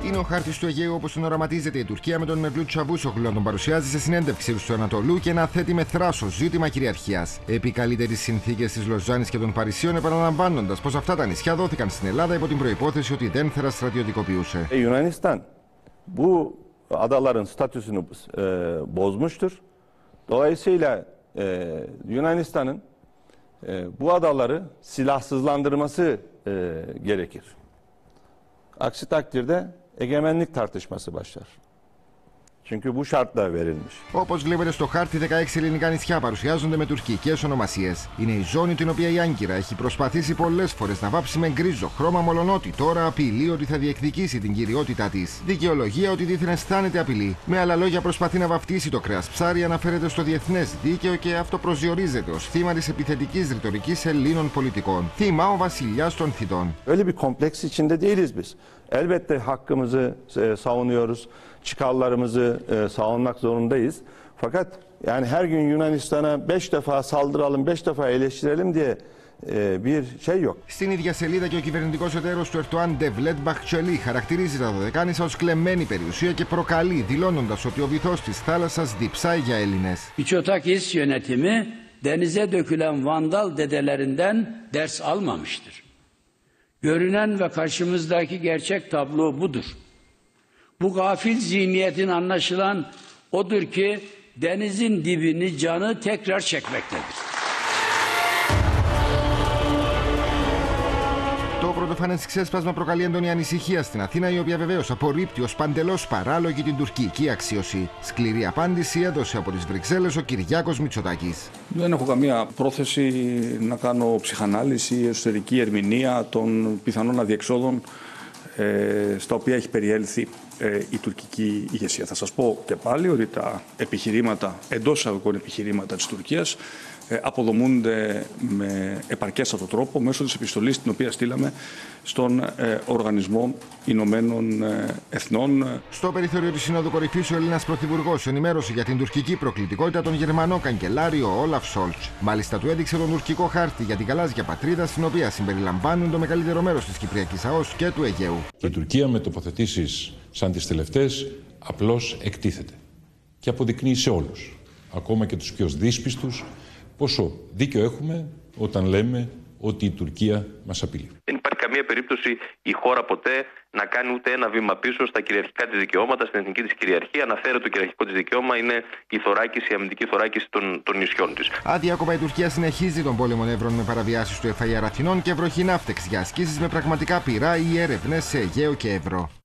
Είναι ο χάρτης του Αιγαίου όπως τον οραματίζεται η Τουρκία, με τον Μevlut Çavuşoğlu να τον παρουσιάζει σε συνέντευξη του Ανατολού και να θέτει με θράσο ζήτημα κυριαρχίας. Επικαλείται τις συνθήκες της Λοζάνης και των Παρισίων, επαναλαμβάνοντας πως αυτά τα νησιά δόθηκαν στην Ελλάδα υπό την προϋπόθεση ότι δεν θα στρατιωτικοποιούσε. Yunanistan bu adaların statüsünü bozmuştur. Dolayısıyla Yunanistan'ın bu adaları silahsızlandırması gerekir. Aksi takdirde egemenlik tartışması başlar. Çünkü bu şartlar verilmiş. Όπως βλέπετε στο χάρτη, 16 ελληνικά νησιά παρουσιάζονται με τουρκικές ονομασίες. Είναι η ζώνη την οποία η Άγκυρα έχει προσπαθήσει πολλές φορές να βάψει με γκρίζο χρώμα, μολονότι τώρα απειλεί ότι θα διεκδικήσει την κυριότητά της. Δικαιολογία ότι δίθεν αισθάνεται απειλή. Με άλλα λόγια, προσπαθεί να βαφτίσει το κρέας ψάρι, αναφέρεται στο διεθνές δίκαιο και αυτό προσδιορίζεται ως θύμα της επιθετικής ρητορικής Ελλήνων πολιτικών. Θύμα ο βασιλιάς των Θητών. Öyle bir kompleks içinde değiliz biz. Elbette hakkımızı savunuyoruz. Çıkarlarımızı savunmak zorundayız. Fakat yani her gün Yunanistan'a 5 defa saldıralım, 5 defa eleştirelim diye bir şey yok. Στην ίδια σελίδα και ο κυβερνητικός εταίρος του Ερντοάν, Ντεβλέτ Μπαχτσελή, χαρακτηρίζει τα Δωδεκάνησα ως κλεμμένη περιουσία και προκαλεί, δηλώνοντας ότι ο βυθός της θάλασσας διψάει για Έλληνες. Miçotakis yönetimi denize dökülen vandal dedelerinden ders almamıştır. Görünen ve karşımızdaki gerçek tablo budur. Bu gafil zihniyetin anlaşılan odur ki denizin dibini canı tekrar çekmektedir. Το πρωτοφανές ξέσπασμα προκαλεί έντονη ανησυχία στην Αθήνα, η οποία βεβαίως απορρίπτει ως παντελώς παράλογη την τουρκική αξίωση. Σκληρή απάντηση έδωσε από τις Βρυξέλλες ο Κυριάκος Μητσοτάκης. Δεν έχω καμία πρόθεση να κάνω ψυχανάλυση ή εσωτερική ερμηνεία των πιθανών αδιεξόδων στα οποία έχει περιέλθει η τουρκική ηγεσία. Θα σας πω και πάλι ότι τα επιχειρήματα, εντός εισαγωγικών επιχειρήματα της Τουρκίας, αποδομούνται με επαρκέστατο τρόπο μέσω της επιστολής την οποία στείλαμε στον Οργανισμό Ηνωμένων Εθνών. Στο περιθώριο της Συνόδου Κορυφής, ο Έλληνας Πρωθυπουργός ενημέρωσε για την τουρκική προκλητικότητα τον Γερμανό καγκελάριο Όλαφ Σόλτς. Μάλιστα του έδειξε τον τουρκικό χάρτη για την γαλάζια πατρίδα, στην οποία συμπεριλαμβάνουν το μεγαλύτερο μέρος της Κυπριακής ΑΟΣ και του Αιγαίου. Η Τουρκία με τοποθετήσεις σαν τις τελευταίες απλώς εκτίθεται και αποδεικνύει σε όλους, ακόμα και τους πιο δύσπιστους, πόσο δίκιο έχουμε όταν λέμε ότι η Τουρκία μας απειλεί. Δεν υπάρχει καμία περίπτωση η χώρα ποτέ να κάνει ούτε ένα βήμα πίσω στα κυριαρχικά της δικαιώματα, στην εθνική της κυριαρχία. Αναφέρεται το κυριαρχικό της δικαίωμα είναι η θωράκιση, η αμυντική θωράκιση των νησιών της. Αδιάκοπα η Τουρκία συνεχίζει τον πόλεμο νεύρων με παραβιάσεις του FIR Αθηνών και βροχή ναύτεξ για ασκήσεις με πραγματικά πυρά ή έρευνες σε Αιγαίο και Εύρο.